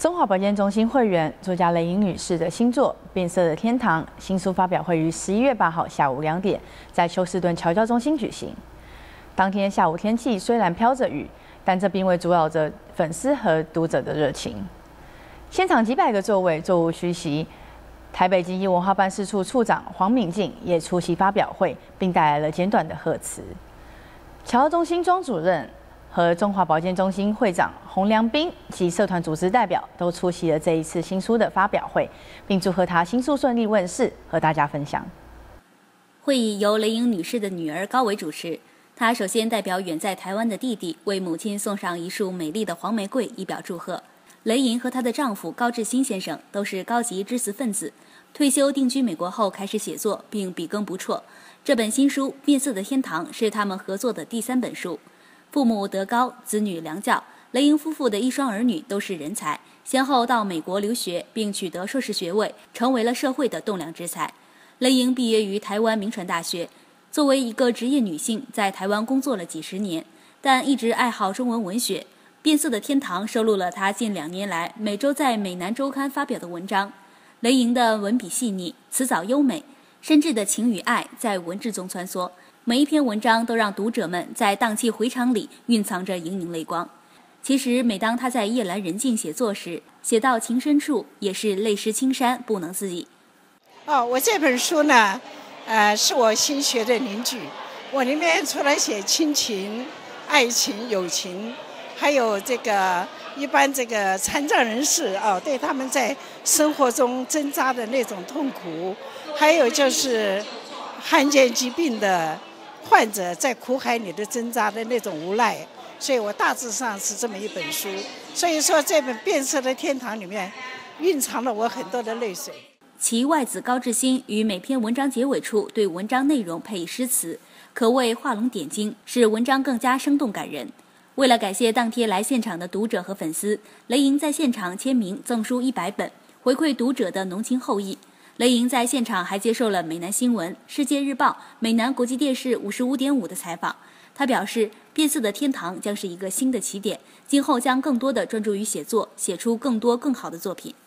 中华保健中心会员作家雷莹女士的新作《变色的天堂》新书发表会于11月8号下午2点在休斯顿侨教中心举行。当天下午天气虽然飘着雨，但这并未阻扰着粉丝和读者的热情。现场几百个座位座无虚席，台北经济文化办事处处长黄敏静也出席发表会，并带来了简短的贺词。侨教中心庄主任和中华保健中心会长洪良斌及社团组织代表都出席了这一次新书的发表会，并祝贺他新书顺利问世，和大家分享。 会议由雷莹女士的女儿高伟主持，她首先代表远在台湾的弟弟为母亲送上一束美丽的黄玫瑰，以表祝贺。雷莹和她的丈夫高志新先生都是高级知识分子，退休定居美国后开始写作，并笔耕不辍。这本新书《变色的天堂》是他们合作的第3本书。父母德高，子女良教。雷莹夫妇的一双儿女都是人才，先后到美国留学，并取得硕士学位，成为了社会的栋梁之才。雷莹毕业于台湾铭传大学，作为一个职业女性，在台湾工作了几十年，但一直爱好中文文学。《变色的天堂》收录了她近2年来每周在美南周刊发表的文章。雷莹的文笔细腻，词藻优美，深挚的情与爱在文字中穿梭。每一篇文章都让读者们在荡气回肠里蕴藏着盈盈泪光。其实每当他在夜阑人静写作时，写到情深处也是泪湿青衫，不能自已。 我这本书呢，是我新学的邻居。我里面除了写亲情、爱情、友情，还有这个一般这个残障人士对他们在生活中挣扎的那种痛苦，还有就是罕见疾病的患者在苦海里的挣扎的那种无奈，所以我大致上是这么一本书。所以说这本《变色的天堂》里面蕴藏了我很多的泪水。 其外子高志新于每篇文章结尾处对文章内容配以诗词，可谓画龙点睛，使文章更加生动感人。为了感谢当天来现场的读者和粉丝，雷莹在现场签名赠书100本，回馈读者的浓情厚谊。雷莹在现场还接受了美南新闻、世界日报、美南国际电视55.5的采访。她表示，变色的天堂将是一个新的起点，今后将更多的专注于写作，写出更多更好的作品。